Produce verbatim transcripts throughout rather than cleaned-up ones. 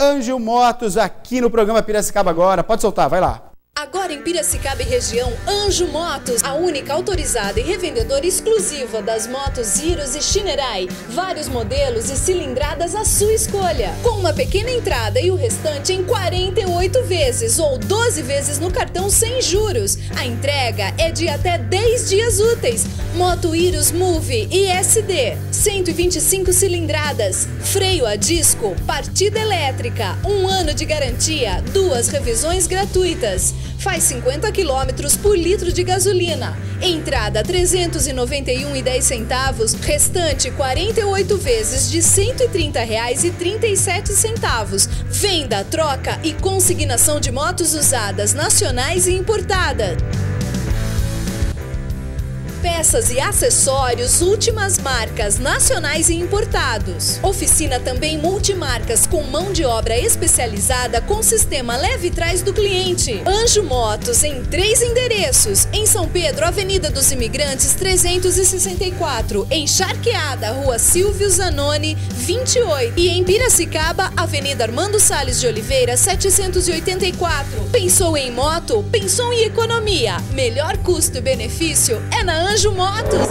Anjo Motos aqui no programa Piracicaba Agora. Pode soltar, vai lá. Agora em Piracicaba e região, Anjo Motos, a única autorizada e revendedora exclusiva das motos Iros e Shinerai. Vários modelos e cilindradas à sua escolha. Com uma pequena entrada e o restante em quarenta e oito vezes ou doze vezes no cartão sem juros. A entrega é de até dez dias úteis. Moto Iros Move I S D, cento e vinte e cinco cilindradas, freio a disco, partida elétrica, um ano de garantia, duas revisões gratuitas. Faz cinquenta quilômetros por litro de gasolina. Entrada trezentos e noventa e um reais e dez centavos, restante quarenta e oito vezes de cento e trinta reais e trinta e sete centavos. Venda, troca e consignação de motos usadas nacionais e importadas. Peças e acessórios, últimas marcas, nacionais e importados. Oficina também multimarcas com mão de obra especializada com sistema leve trás do cliente. Anjo Motos em três endereços. Em São Pedro, Avenida dos Imigrantes trezentos e sessenta e quatro. Em Charqueada, Rua Silvio Zanoni, vinte e oito. E em Piracicaba, Avenida Armando Salles de Oliveira, setecentos e oitenta e quatro. Pensou em moto? Pensou em economia. Melhor custo e benefício é na Anjo Motos.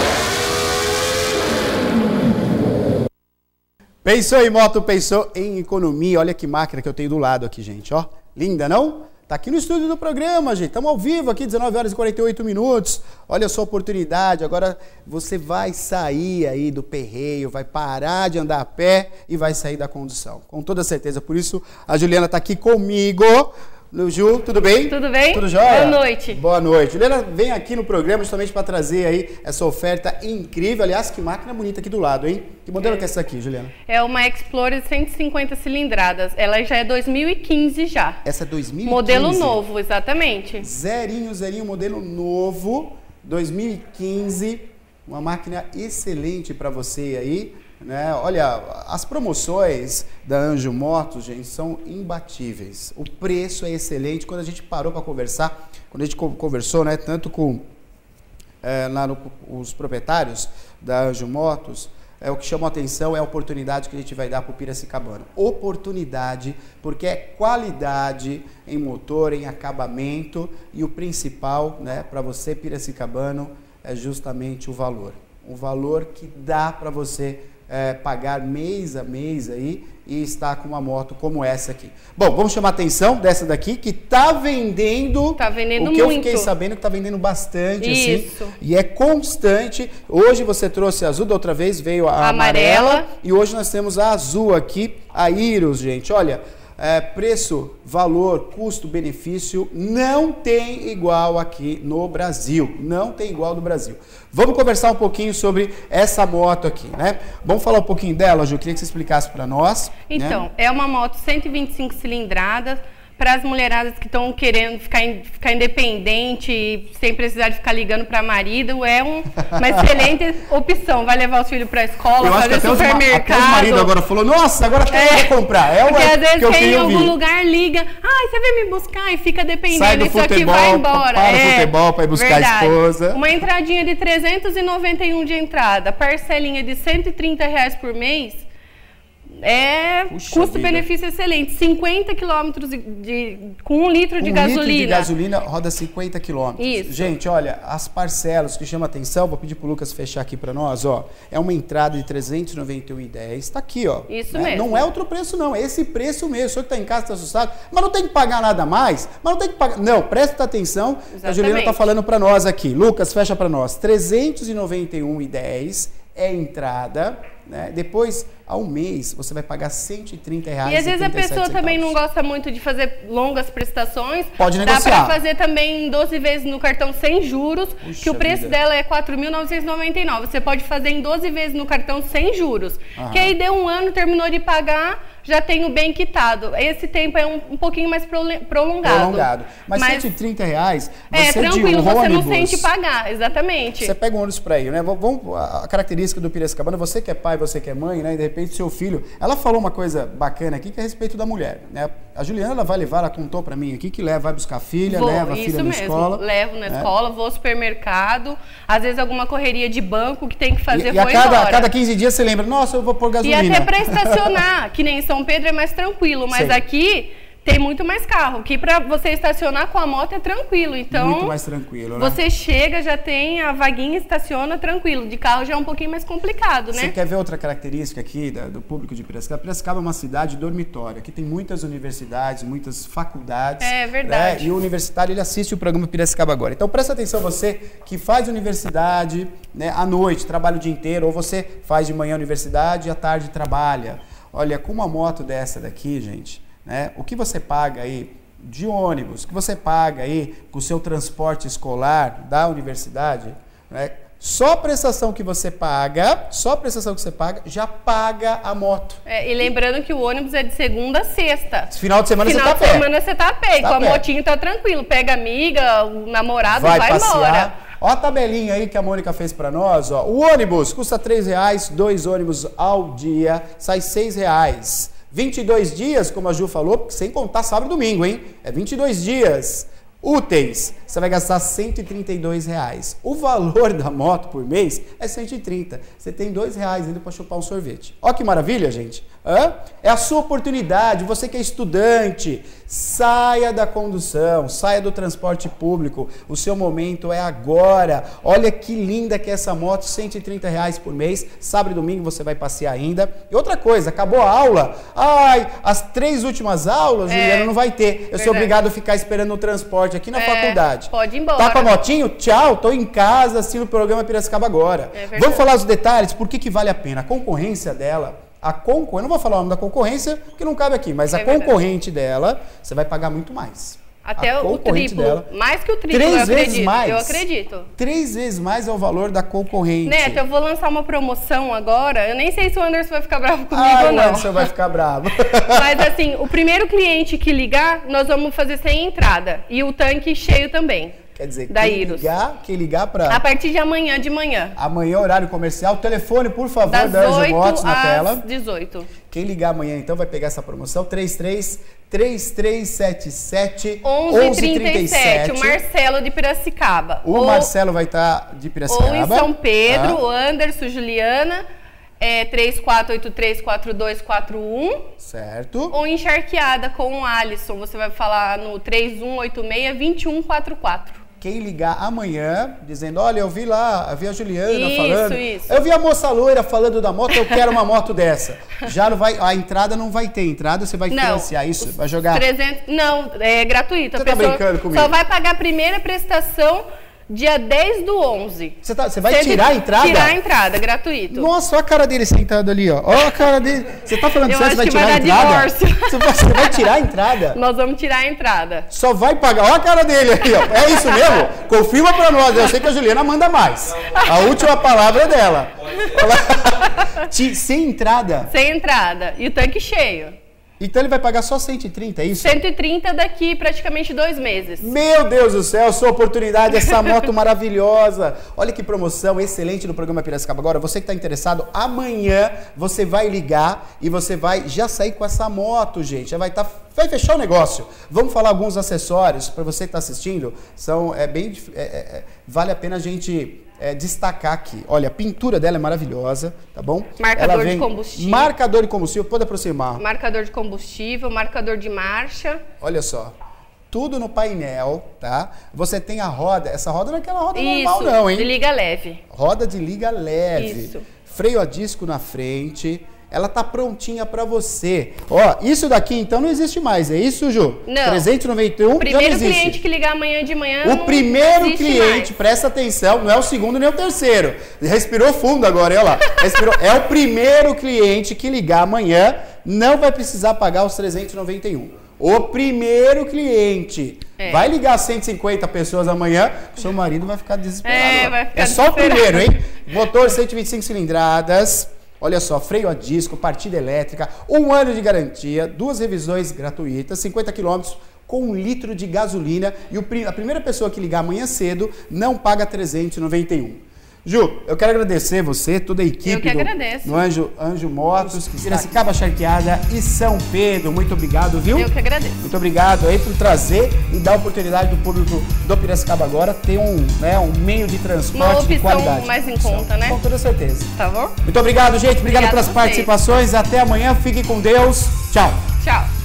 Pensou em moto, pensou em economia. Olha que máquina que eu tenho do lado aqui, gente, ó. Linda, não? Tá aqui no estúdio do programa, gente. Estamos ao vivo aqui, dezenove horas e quarenta e oito minutos. Olha a sua oportunidade. Agora você vai sair aí do perreio, vai parar de andar a pé e vai sair da condução. Com toda certeza. Por isso, a Juliana tá aqui comigo. Ju, tudo bem? Tudo bem? Tudo jóia? Boa noite. Boa noite. Juliana vem aqui no programa justamente para trazer aí essa oferta incrível. Aliás, que máquina bonita aqui do lado, hein? Que modelo é. que é essa aqui, Juliana? É uma Explorer cento e cinquenta cilindradas. Ela já é dois mil e quinze já. Essa é dois mil e quinze? Modelo novo, exatamente. Zerinho, zerinho, modelo novo, dois mil e quinze. Uma máquina excelente para você aí. Né? Olha, as promoções da Anjo Motos, gente, são imbatíveis. O preço é excelente. Quando a gente parou para conversar, quando a gente conversou, né, tanto com é, lá no, os proprietários da Anjo Motos, é, o que chamou a atenção é a oportunidade que a gente vai dar para o piracicabano. Oportunidade, porque é qualidade em motor, em acabamento, e o principal, né, para você piracicabano é justamente o valor. O valor que dá para você É, pagar mês a mês aí e estar com uma moto como essa aqui. Bom, vamos chamar a atenção dessa daqui que tá vendendo. Tá vendendo muito. O que muito. eu fiquei sabendo que tá vendendo bastante. Isso. Assim. E é constante. Hoje você trouxe a azul, da outra vez veio a, a amarela. amarela. E hoje nós temos a azul aqui, a Iros, gente. Olha, é, preço, valor, custo, benefício não tem igual aqui no Brasil. Não tem igual no Brasil. Vamos conversar um pouquinho sobre essa moto aqui, né? Vamos falar um pouquinho dela, Ju? Queria que você explicasse para nós. Então, né? É uma moto cento e vinte e cinco cilindradas para as mulheradas que estão querendo ficar, ficar independente, sem precisar de ficar ligando para marido. É um, uma excelente opção. Vai levar os filhos para a escola, fazer supermercado. Até o marido agora falou, nossa, agora até é, eu vou comprar. É uma porque às vezes que eu quem em algum ouvir. lugar liga, ah, você vem me buscar e fica dependendo. Sai do Isso futebol, aqui vai embora. Para é, o futebol para ir buscar verdade. a esposa. Uma entradinha de trezentos e noventa e um de entrada, parcelinha de cento e trinta reais por mês. É custo-benefício excelente. cinquenta quilômetros de, de, com um litro de um gasolina. Um litro de gasolina roda cinquenta quilômetros. Isso. Gente, olha, as parcelas que chamam atenção, vou pedir pro Lucas fechar aqui para nós, ó. É uma entrada de trezentos e noventa e um reais e dez centavos. Tá aqui, ó. Isso né? mesmo. Não é outro preço, não. É esse preço mesmo. O senhor que tá em casa tá assustado, mas não tem que pagar nada mais. Mas não tem que pagar. Não, presta atenção. Exatamente. A Juliana tá falando para nós aqui. Lucas, fecha para nós. trezentos e noventa e um reais e dez centavos é entrada, né? Depois, ao mês, você vai pagar cento e trinta reais. E às vezes a pessoa também não gosta muito de fazer longas prestações. Pode negociar. Dá para fazer também doze vezes no cartão sem juros, Puxa que o preço vida. dela é quatro mil novecentos e noventa e nove reais. Você pode fazer em doze vezes no cartão sem juros. Aham. Que aí deu um ano, terminou de pagar, já tem o bem quitado. Esse tempo é um, um pouquinho mais prolongado. Prolongado. Mas, Mas cento e trinta reais, você é tranquilo, de um você ônibus, não sente pagar, exatamente. Você pega um ônibus para ir, né? Vamos, a característica do Piracicabana, você que é pai, você que é mãe, né? E de repente seu filho, ela falou uma coisa bacana aqui que é a respeito da mulher, né? A Juliana, ela vai levar, ela contou para mim aqui que leva, vai buscar a filha, vou, leva a filha na escola. Levo na né? escola, vou ao supermercado, às vezes alguma correria de banco que tem que fazer, e, e a vou cada, embora. a cada quinze dias você lembra, nossa, eu vou pôr gasolina. E até para estacionar, que nem em São São Pedro é mais tranquilo, mas Sim. aqui tem muito mais carro, que para você estacionar com a moto é tranquilo, então... Muito mais tranquilo, né? Você chega, já tem a vaguinha, estaciona tranquilo. De carro já é um pouquinho mais complicado, né? Você quer ver outra característica aqui da, do público de Piracicaba? Piracicaba é uma cidade dormitória, que tem muitas universidades, muitas faculdades. É verdade. Né? E o universitário, ele assiste o programa Piracicaba Agora. Então, presta atenção, você que faz universidade, né, à noite, trabalha o dia inteiro, ou você faz de manhã universidade e à tarde trabalha. Olha, com uma moto dessa daqui, gente... Né? O que você paga aí de ônibus, o que você paga aí com o seu transporte escolar da universidade, né? Só a prestação que você paga, só a prestação que você paga, já paga a moto. É, e lembrando que o ônibus é de segunda a sexta. Final de semana Final você tá a pé. Final de semana você tá a pé, Tá com a a pé. motinho tá tranquilo. Pega a amiga, o namorado, Vai, vai, passear. embora. Ó a tabelinha aí que a Mônica fez pra nós, ó. O ônibus custa três reais, dois ônibus ao dia, sai seis reais. vinte e dois dias, como a Ju falou, sem contar sábado e domingo, hein? É vinte e dois dias úteis. Você vai gastar cento e trinta e dois reais. O valor da moto por mês é cento e trinta. Você tem dois reais ainda para chupar um sorvete. Ó que maravilha, gente. Hã? É a sua oportunidade. Você que é estudante, saia da condução, saia do transporte público. O seu momento é agora. Olha que linda que é essa moto, cento e trinta reais por mês. Sábado e domingo você vai passear ainda. E outra coisa, acabou a aula. Ai, as três últimas aulas, É, Juliana, não vai ter. Eu verdade. sou obrigado a ficar esperando o transporte aqui na É, faculdade. pode ir embora. Tá com a motinho? Tchau, tô em casa, assino o programa Piracicaba Agora. É verdade. Vamos falar os detalhes, por que que vale a pena? A concorrência dela, a concorrência, eu não vou falar o nome da concorrência, porque não cabe aqui, mas É a verdade. concorrente dela, você vai pagar muito mais. Até A o concorrente triplo. dela, Mais que o triplo, três eu vezes acredito. mais. Eu acredito. Três vezes mais é o valor da concorrente. Neto, eu vou lançar uma promoção agora. Eu nem sei se o Anderson vai ficar bravo comigo Ah, ou o não. Anderson vai ficar bravo. Mas assim, o primeiro cliente que ligar, nós vamos fazer sem entrada. E o tanque cheio também. Quer dizer, Da quem Iros. ligar, quem ligar para A partir de amanhã de manhã. amanhã, horário comercial, telefone, por favor, Das da Anjo oito Motos na às tela. dezoito. Quem ligar amanhã, então, vai pegar essa promoção, três três três três sete sete onze e trinta e sete, o Marcelo de Piracicaba. O ou, Marcelo vai estar de Piracicaba. ou em São Pedro, tá? o Anderson, Juliana, é três quatro oito três quatro dois quatro um. Certo. Ou encharqueada com o Alisson, você vai falar no três um oito seis, dois um quatro quatro. Quem ligar amanhã, dizendo, olha, eu vi lá, eu vi a Juliana Isso, falando. isso. Eu vi a moça loira falando da moto, eu quero uma moto dessa. Já não vai, a entrada não vai ter entrada, você vai Não, financiar isso, os vai jogar. trezentos, não, é gratuito. Você a tá pessoa brincando comigo? só vai pagar a primeira prestação dia dez do onze. Você, tá, você vai Cento- tirar a entrada? Tirar a entrada, gratuito. Nossa, olha a cara dele sentado ali, ó. Olha a cara dele. Você tá falando Eu sério, você acho vai que tirar vai a dar entrada? divórcio. Você vai, você vai tirar a entrada? Nós vamos tirar a entrada. Só vai pagar. Olha a cara dele aqui, ó. É isso mesmo? Confirma pra nós. Eu sei que a Juliana manda mais. A última palavra é dela. Ela- Ti- Sem entrada. Sem entrada. E o tanque cheio. Então ele vai pagar só cento e trinta, é isso? cento e trinta daqui praticamente dois meses. Meu Deus do céu, sua oportunidade, essa moto maravilhosa. Olha que promoção excelente no programa Piracicaba Agora. Você que está interessado, amanhã você vai ligar e você vai já sair com essa moto, gente. Já vai, tá, vai fechar o negócio. Vamos falar alguns acessórios para você que está assistindo. São, é bem, é, é, vale a pena a gente... É, destacar aqui. Olha, a pintura dela é maravilhosa, tá bom? Marcador Ela vem- de combustível. Marcador de combustível, pode aproximar. Marcador de combustível, marcador de marcha. Olha só. Tudo no painel, tá? Você tem a roda, essa roda não é aquela roda Isso, normal não, hein? de liga leve. Roda de liga leve. Isso. Freio a disco na frente. Ela tá prontinha pra você. Ó, isso daqui então não existe mais, é isso, Ju? Não. trezentos e noventa e um O já não primeiro existe. cliente que ligar amanhã de manhã O não primeiro existe cliente, mais. presta atenção, não é o segundo nem o terceiro. Respirou fundo agora, olha lá. Respirou. É o primeiro cliente que ligar amanhã, não vai precisar pagar os trezentos e noventa e um. O primeiro cliente. É. Vai ligar cento e cinquenta pessoas amanhã, seu marido vai ficar desesperado. É, ó. vai ficar é só o desesperado. primeiro, hein? Motor cento e vinte e cinco cilindradas. Olha só, freio a disco, partida elétrica, um ano de garantia, duas revisões gratuitas, cinquenta quilômetros com um litro de gasolina. E o, pri- a primeira pessoa que ligar amanhã cedo não paga trezentos e noventa e um. Ju, eu quero agradecer você, toda a equipe eu que do, agradeço. do Anjo, Anjo Motos, Piracicaba Charqueada e São Pedro. Muito obrigado, viu? Eu que agradeço. Muito obrigado aí por trazer e dar a oportunidade do público do Piracicaba agora ter um, né, um meio de transporte de qualidade. Uma opção mais em conta, né? Com toda certeza. Tá bom? Muito obrigado, gente. Obrigado Obrigada pelas a vocês. participações. Até amanhã. Fique com Deus. Tchau. Tchau.